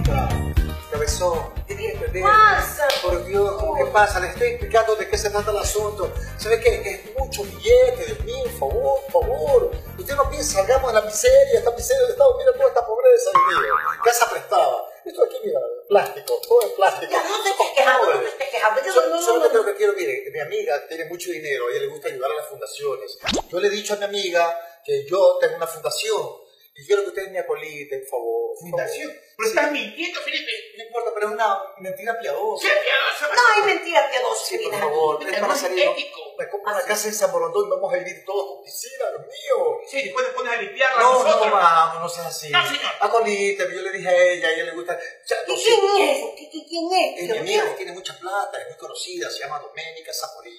Abuelita, cabezón, tiene que entender. Pasa. Por Dios, ¿cómo que pasa? Le estoy explicando de qué se trata el asunto. ¿Sabe qué? Es mucho billete, Dios mío, por favor. Usted no piensa, salgamos de la miseria, esta miseria del Estado, mira toda esta pobreza, Dios mío. Casa prestada. Esto aquí, mira, plástico, todo es plástico. Ya, no te estés quejando, no te estés quejando. Solamente lo que quiero, mire, mi amiga tiene mucho dinero, a ella le gusta ayudar a las fundaciones. Yo le he dicho a mi amiga que yo tengo una fundación y quiero que ustedes me acoliten, por favor. ¿Fundación? Pero estás mintiendo, Felipe. No importa, pero es una mentira piadosa. ¿Qué piadosa? No hay mentira piadosa. Sí, por favor, es para salir. Ético. Me compro una casa en San Borondón y vamos a vivir todos con piscina, Dios mío. Sí, después te pones a limpiarla No, nosotros. vamos, no seas así. No, señor. Acolíteme, yo le dije a ella le gusta. ¿Quién es? ¿Quién es? Es mi amiga que tiene mucha plata, es muy conocida, se llama Doménica Zaporí.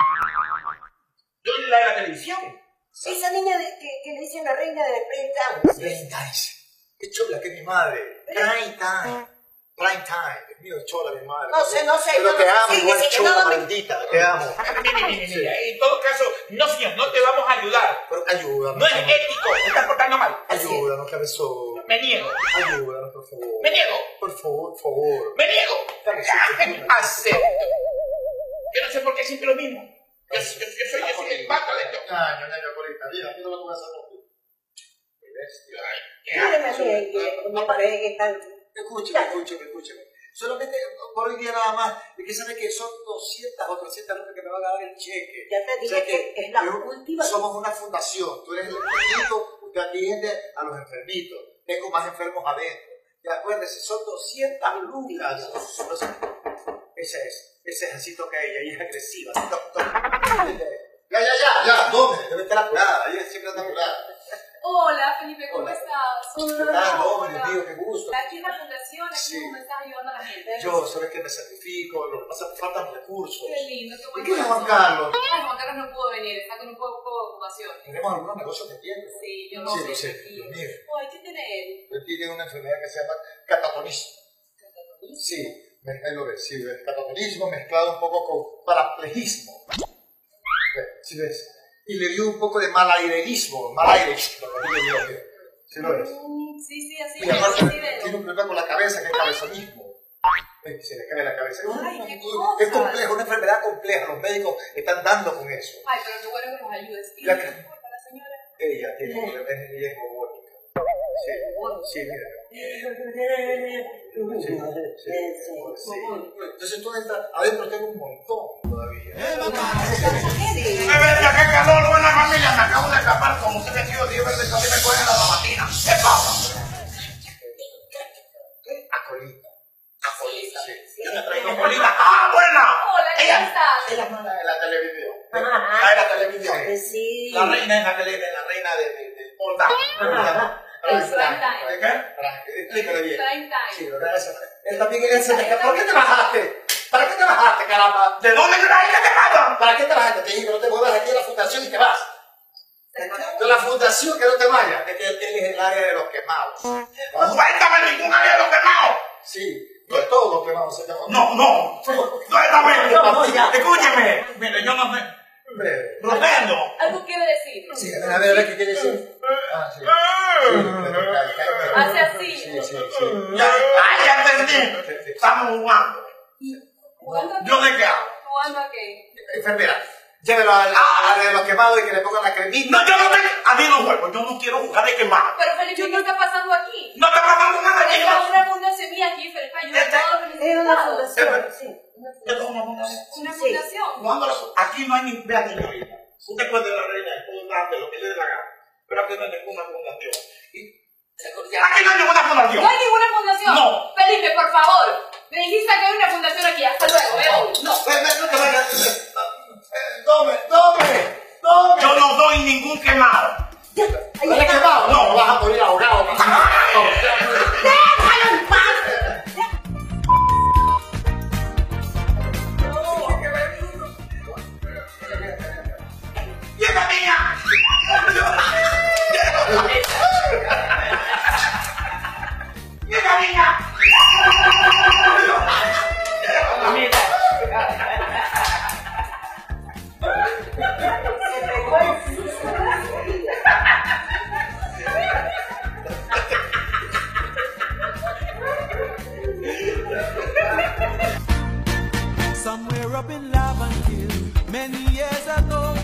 Yo la de la televisión. Esa niña que le dicen la reina de prime time. Prime time. Qué chola que es mi madre. Prime time. Prime time. Es mío, chola mi madre. No sé. Pero te amo, Sí, igual que chola, no me- maldita. Te amo. Mira, en todo caso, no, señor, no te vamos a ayudar. Pero ayúdanos. No es ético, te estás portando mal. Ayúdanos, cabezón. Me niego. Ayúdanos, por favor. Me niego. Por favor. Me niego. Acepto. Yo no sé por qué siempre lo mismo. Yo soy el pato de esto. Ñaño, colita. Mira lo que voy a hacer contigo. Qué bestia. Mírame a mí, que me parece que están... Escúcheme. Solamente por hoy día nada más. Es que sabe que son 200 o 300 lucas que me van a dar el cheque. Ya te O sea dije que es la yo- última. Somos una fundación. Tú eres el enfermito, usted atiende a los enfermitos. Tengo más enfermos adentro. Y acuérdese, son 200 lucas. Ese es así toca ella, ella es agresiva. Ya, tome, debe estar apurada, ella siempre anda apurada. Hola, Felipe, ¿cómo Hola. estás? ¿Qué tal, hombre, Dios mío, qué gusto? Aquí en la fundación, aquí Sí. como me estás ayudando a la gente. Yo, sabes que me sacrifico, lo que pasa es que faltan recursos. Qué lindo, qué ¿Y bueno. qué es Juan Carlos? Ay, Juan Carlos no pudo venir, está con un poco de ocupación. Tenemos algunos negocios pendientes. Sí, yo Sí, no lo sé, sé. Dios mío. Ay, ¿qué tiene él? Él tiene una enfermedad que se llama catatonismo. Sí, ahí lo ves, sí, ves. Catatonismo mezclado un poco con paraplegismo. ¿Sí ves? Y le dio un poco de malaireísmo, ¿sí lo ves? Sí, así Y aparte así de... tiene un problema con la cabeza, que es cabezonismo. Se le cae la cabeza. Ay, qué Es cosa. complejo, una enfermedad compleja. Los médicos están dando con eso. Ay, pero qué bueno que nos ayudes. ¿Y Ya qué que- importa la señora? Ella tiene ella es robótica. Sí, mira. Sí. Entonces tú entras, adentro tengo un montón todavía. Venga, qué calor, buena familia. Me acabo de escapar como se metió 10 veces que a mí me cogen la lavatina. ¿Qué pasa? Acolita. Acolita. Yo te traigo colita. ¡Ah, buena! Hola, ¿cómo Ella estás? Ella es mala de la televisión. Ajá. Ah, de la televisión. Sí. La reina es la televisión, la reina de Onda. Es prime time. ¿De qué? Explícale bien. Prime time. Sí, ¿verdad? Él también ¿por qué te bajaste? ¿Para qué te bajaste, caramba? ¿De dónde crees que te matan? ¿Para qué te bajaste? Te dije que no te muevas aquí de la fundación y te vas. De la fundación que no te vayas. Es que él es el área de los quemados. Cuéntame ningún área de los quemados. Sí, de todos los quemados se llaman. No. Cuéntame. No, ya. Escúcheme. Mire, yo no sé. Breve. Rosendo. ¿Algo quiere decir? Sí, a ver, ¿qué quiere decir? Ah, sí. Hace así. Sí. Ya entendí. Estamos jugando. ¿Jugando a qué? ¿Yo de qué hago? ¿Jugando a qué? Enfermera, llévelo a de los quemados y que le pongan la cremita. No, yo no te... A mí no juego. Yo no quiero jugar de quemado. Pero Felipe, ¿qué está pasando aquí? No te pasando nada, Esta es chicos. una fundación mía aquí, Felipe, ayuda a todos los Es una necesitados. fundación, sí. Esto es una fundación. Una Sí. fundación. Aquí no hay ni vea, señorita. Usted puede la reina, puede dar de lo que le dé la gana. Pero aquí no hay ninguna fundación. Aquí no hay ninguna fundación. No hay ninguna fundación. No. Felipe, por favor. Me dijiste que hay una fundación aquí. Hasta luego, veo. No. No te vayas. Tome. Yo no doy ningún quemado. ¿No eres quemado? No, vas a morir ahogado. ¡Déjalo en paz! ¡Llega mía! ¡Llega mía! somewhere up in Laventille, many years ago.